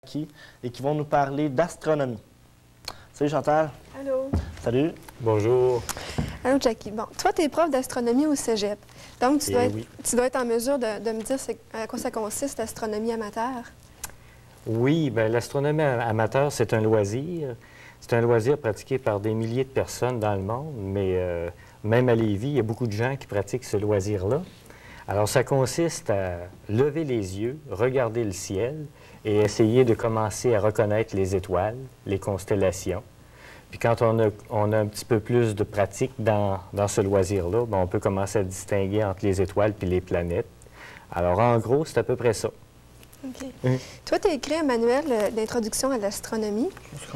Et qui vont nous parler d'astronomie. Salut Chantal. Allô. Salut. Bonjour. Allô Jackie. Bon, toi, tu es prof d'astronomie au Cégep. Donc, tu dois être en mesure de me dire à quoi ça consiste, l'astronomie amateur. Oui, bien, l'astronomie amateur, c'est un loisir. C'est un loisir pratiqué par des milliers de personnes dans le monde, mais même à Lévis, il y a beaucoup de gens qui pratiquent ce loisir-là. Alors, ça consiste à lever les yeux, regarder le ciel et essayer de commencer à reconnaître les étoiles, les constellations. Puis quand on a un petit peu plus de pratique dans ce loisir-là, bien, on peut commencer à distinguer entre les étoiles et les planètes. Alors, en gros, c'est à peu près ça. OK. Toi, tu as écrit un manuel d'introduction à l'astronomie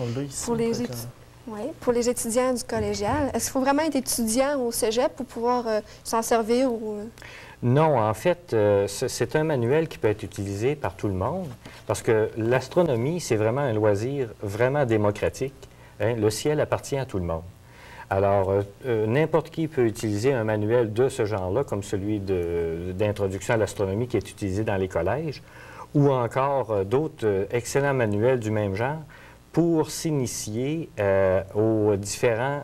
pour les étudiants du collégial. Est-ce qu'il faut vraiment être étudiant au cégep pour pouvoir s'en servir? Non, en fait, c'est un manuel qui peut être utilisé par tout le monde parce que l'astronomie, c'est vraiment un loisir vraiment démocratique. Hein? Le ciel appartient à tout le monde. Alors, n'importe qui peut utiliser un manuel de ce genre-là, comme celui d'introduction à l'astronomie qui est utilisé dans les collèges, ou encore d'autres excellents manuels du même genre pour s'initier aux différents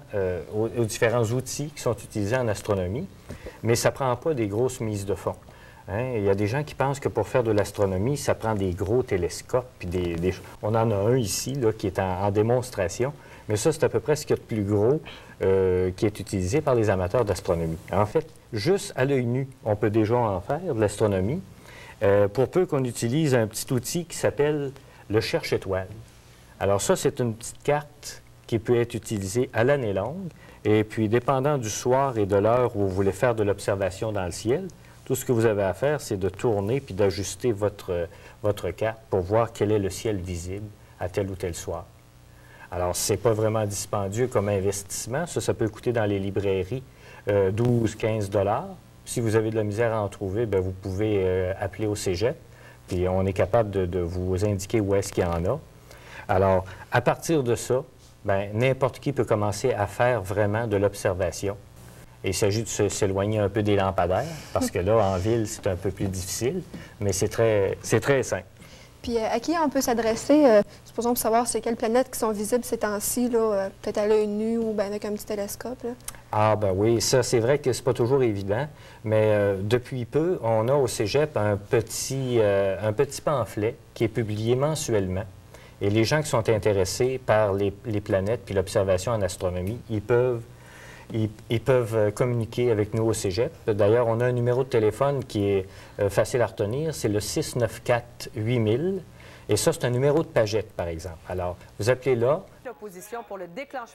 outils qui sont utilisés en astronomie. Mais ça ne prend pas des grosses mises de fond. Hein? Il y a des gens qui pensent que pour faire de l'astronomie, ça prend des gros télescopes. Puis on en a un ici là, qui est en démonstration. Mais ça, c'est à peu près ce qu'il y a de plus gros qui est utilisé par les amateurs d'astronomie. En fait, juste à l'œil nu, on peut déjà en faire de l'astronomie. Pour peu qu'on utilise un petit outil qui s'appelle le cherche-étoiles. Alors ça, c'est une petite carte qui peut être utilisée à l'année longue. Et puis, dépendant du soir et de l'heure où vous voulez faire de l'observation dans le ciel, tout ce que vous avez à faire, c'est de tourner puis d'ajuster votre carte pour voir quel est le ciel visible à tel ou tel soir. Alors, ce n'est pas vraiment dispendieux comme investissement. Ça peut coûter dans les librairies 12-15 $. Si vous avez de la misère à en trouver, bien, vous pouvez appeler au cégep, puis on est capable de vous indiquer où est-ce qu'il y en a. Alors, à partir de ça, bien, n'importe qui peut commencer à faire vraiment de l'observation. Et il s'agit de s'éloigner un peu des lampadaires, parce que là, en ville, c'est un peu plus difficile, mais c'est très simple. Puis à qui on peut s'adresser, supposons pour savoir c'est quelles planètes qui sont visibles ces temps-ci, peut-être à l'œil nu ou bien avec un petit télescope? Là? Ah ben oui, ça c'est vrai que c'est pas toujours évident, mais depuis peu, on a au Cégep un petit pamphlet qui est publié mensuellement. Et les gens qui sont intéressés par les planètes puis l'observation en astronomie, ils peuvent communiquer avec nous au Cégep. D'ailleurs, on a un numéro de téléphone qui est facile à retenir, c'est le 694-8000. Et ça, c'est un numéro de pagette, par exemple. Alors, vous appelez là. L'opposition pour le déclenchement